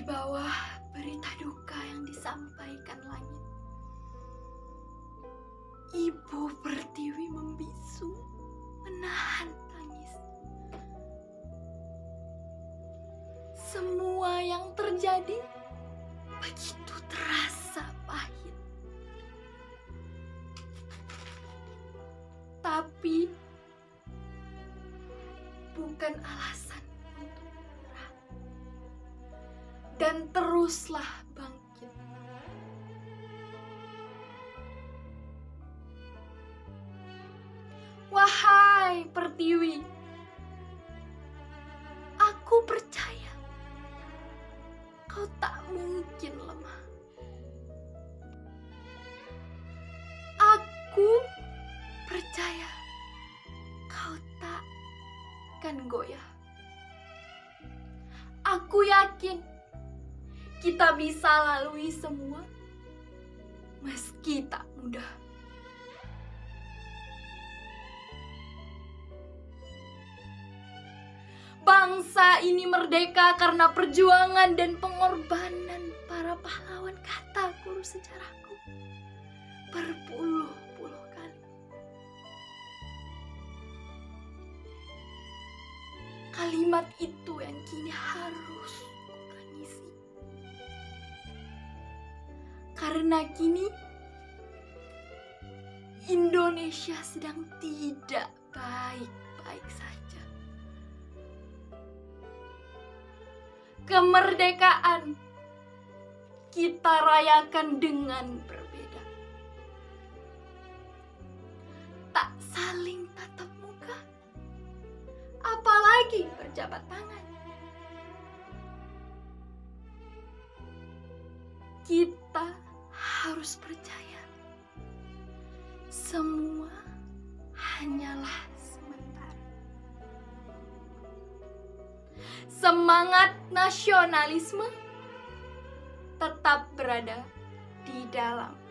bawah berita duka yang disampaikan langit, Ibu Pertiwi membisu, menahan tangis. Semua yang terjadi begitu terasa pahit. Tapi bukan alasan untuk menyerah. Dan teruslah bangkit. Wahai Pertiwi, aku percaya kau tak mungkin lemah. Aku percaya kau tak akan goyah. Aku yakin kita bisa lalui semua meski tak mudah. Bangsa ini merdeka karena perjuangan dan pengorbanan para pahlawan, kata guru sejarahku berpuluh-puluh kali. Kalimat itu yang kini harus kutangisi. Karena kini Indonesia sedang tidak baik-baik saja. Kemerdekaan kita rayakan dengan berbeda. Tak saling tatap muka, apalagi berjabat tangan. Kita harus percaya semua hanyalah sementara. Semangat nasionalisme tetap berada di dalam